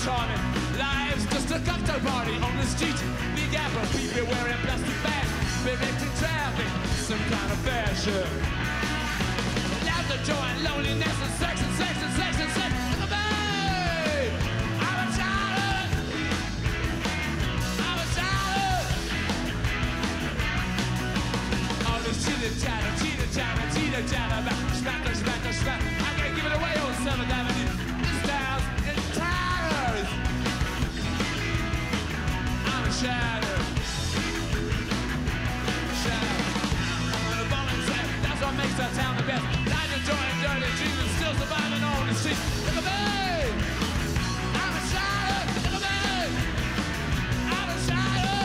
charming. Life's just a cocktail party on the street. Big apple, people wearing plastic bags, directing traffic, some kind of fashion. Laughter, joy, and loneliness, and sex, and sex, and sex, and sex. Look at me! I'm a child. I'm a child. All this chitter-chatter, chitter-chatter, chitter-chatter, smacker, smacker, smack. I can't give it away on 7th Avenue. This town's in tatters. I'm a shadow. Shadow. I'm a volunteer. That's what makes our town the best. Life enjoying dirty dreams, still surviving on the streets. Look at me! I'm a shadow. Look at me! I'm a shadow.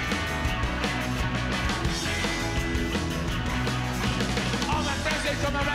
Come around.